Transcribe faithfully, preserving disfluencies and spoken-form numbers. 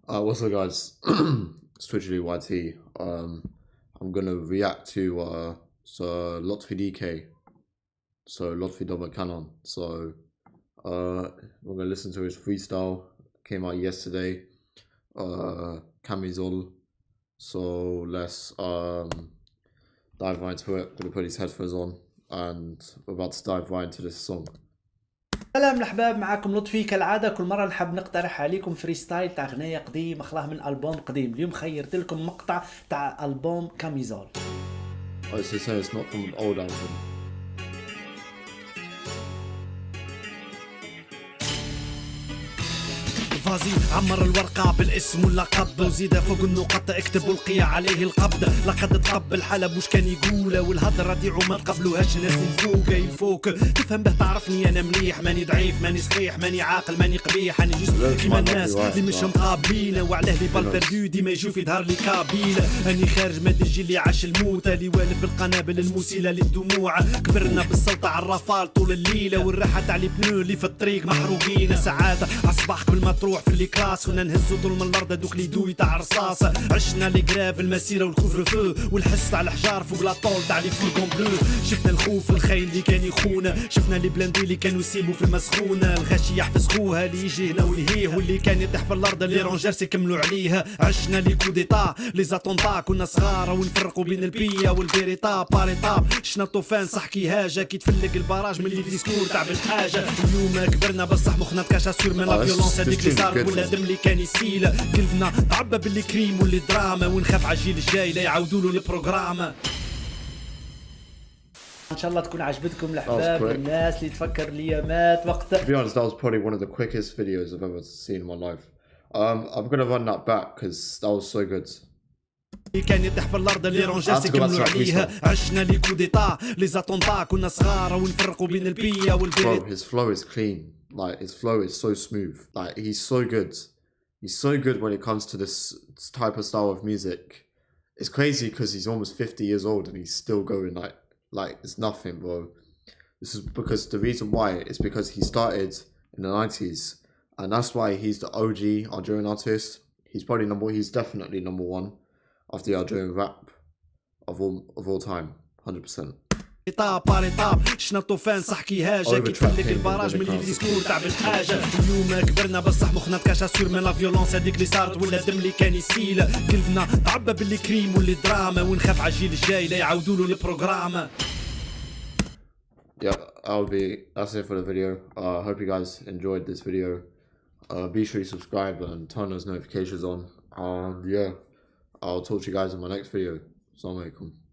Uh, what's up, guys? It's Twitchly Y T. Um, I'm gonna react to uh, so Lotfi D K, so Lotfi Double Cannon. So uh, we're gonna listen to his freestyle. Came out yesterday. Uh, Camisole. So let's um dive right into it. Gonna put his headphones on, and we're about to dive right into this song. سلام الحباب، معاكم لطفي كالعادة. كل مرة نحب نقترح عليكم فريستايل تاع غنية قديم اخلاه من ألبوم قديم. اليوم خيرت لكم مقطع تاع ألبوم كاميزول. Oh, so say it's not from an old album. فازي عمر الورقة بالاسم واللقب وزيد فوق النقط اكتب والقي عليه القبض. لقد تقبل حلب وش كان يقوله والهضرة دي ما تقبلوهاش ناس الفوق يفوق. تفهم به تعرفني انا مليح، ماني ضعيف ماني صحيح ماني عاقل ماني قبيح، انا جزء كيما الناس اللي مش مقابلين. وعلاه لي بال بردو ديما يجوا في ظهر لي كابيل. اني خارج ما الجيل اللي عاش الموت، اللي والف بالقنابل المسيلة للدموع. كبرنا بالسلطة على الرافال طول الليلة والراحة تاع لي بنو اللي في الطريق محروقين. ساعات عالصباح قبل ما تروح في اللي كلاس كنا نهزو طول من الارض دوك لي دوي تاع رصاص. عشنا لي كراف المسيره والكوفر فو والحس تاع الحجار فوق لا طول تاع لي فولكون بلو. شفنا الخوف الخيل اللي كان يخونا، شفنا لي بلاندي اللي كانوا يسيبوا في المسخونه. الغاشي يحفظ خوها اللي يجي هنا ويلهيه، واللي كان يطيح في الارض اللي رونجرز يكملوا عليها. عشنا لي كو ديتا لي زاتونتا، كنا صغار ونفرقوا بين البيا والفيريتا باريتاب. شنا الطوفان صح كي هاجه كي تفلق البراج من اللي ديسكور تاع بالحاجه. اليوم كبرنا بصح مخنا تكاشا سور من لا فيولونس هذيك اللي صارت ولا دم اللي كان يسيل. قلبنا تعبى باللي كريم واللي دراما، ونخاف على الجيل الجاي لا يعاودوا له البروغرام. ان شاء الله تكون عجبتكم الحباب. الناس اللي تفكر لي مات وقت. To be honest, that was probably one of the quickest videos I've ever seen in my life. Um, I'm gonna run that back because that was so good. كان يطيح في الارض اللي رونجرز يكملوا عليها. عشنا لي كو ديتا لي زاتونتا، كنا صغار ونفرقوا بين البيا والفيريتا. Bro, his flow is clean. Like his flow is so smooth. Like he's so good. He's so good when it comes to this type of style of music. It's crazy because he's almost fifty years old and he's still going like like it's nothing, bro. This is because the reason why is because he started in the nineties, and that's why he's the O G Algerian artist. He's probably number. He's definitely number one of the Algerian rap of all of all time, one hundred percent. طاب باري طاب شنا الطوفان صح كي هاجه كي تفلك البراج من اللي ديسكور تاع بالحاجه. اليوم كبرنا بصح مخنا تكاشا سور من لا فيولونس هذيك اللي صارت ولا الدم اللي كان يسيل. قلبنا تعبى باللي كريم واللي دراما، ونخاف على الجيل الجاي لا يعاودوا له البروغرام. Yeah, I'll be. That's it for the video. I uh, hope you guys enjoyed this video. Uh, be sure you subscribe and turn those notifications on. And yeah, I'll talk to you guys in my next video. Assalamu alaikum.